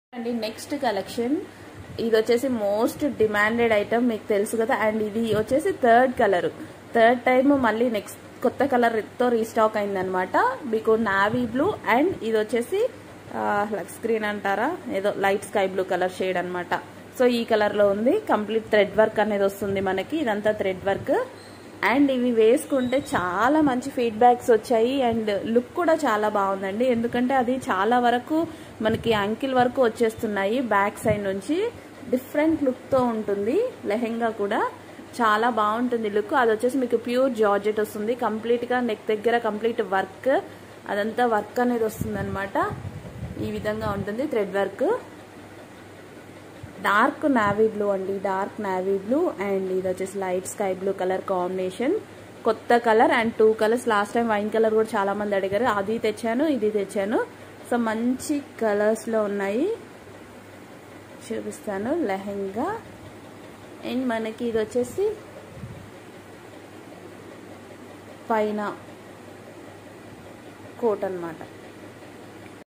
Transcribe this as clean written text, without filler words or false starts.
అండి next collection ఇది వచ్చేసి మోస్ట్ డిమాండెడ్ ఐటమ్ మీకు తెలుసు కదా. అండ్ ఇది వచ్చేసి థర్డ్ టైం మళ్ళీ నెక్స్ట్ కొత్త కలర్ తో రీస్టాక్ అయిందనమాట. మీకు నావీ బ్లూ అండ్ ఇది వచ్చేసి లక్స్ గ్రీన్ అంటారా, ఏదో light sky blue colour shade అనమాట. సో ఈ కలర్ లో ఉంది. కంప్లీట్ థ్రెడ్ వర్క్ అనేది వస్తుంది మనకి, ఇదంతా థ్రెడ్ వర్క్. అండ్ ఇవి వేసుకుంటే చాలా మంచి ఫీడ్బ్యాక్స్ వచ్చాయి అండ్ లుక్ కూడా చాలా బాగుందండి. ఎందుకంటే అది చాలా వరకు మనకి అంకిల్ వరకు వచ్చేస్తున్నాయి. బ్యాక్ సైడ్ నుంచి డిఫరెంట్ లుక్ తో ఉంటుంది. లెహెంగా కూడా చాలా బాగుంటుంది లుక్. అది వచ్చేసి మీకు ప్యూర్ జార్జెట్ వస్తుంది. కంప్లీట్ గా నెక్ దగ్గర కంప్లీట్ వర్క్, అదంతా వర్క్ అనేది వస్తుంది అనమాట. ఈ విధంగా ఉంటుంది thread work. Dark navy blue అండి, డార్క్ నావీ బ్లూ. అండ్ ఇది వచ్చేసి light sky blue colour combination. కొత్త colour and 2 colours. Last time wine colour కూడా చాలా మంది అడిగారు, అది తెచ్చాను ఇది తెచ్చాను. సో మంచి కలర్స్ లో ఉన్నాయి, చూపిస్తాను. లెహెంగా అండ్ మనకి ఇది వచ్చేసి పైన కోట్ అన్నమాట.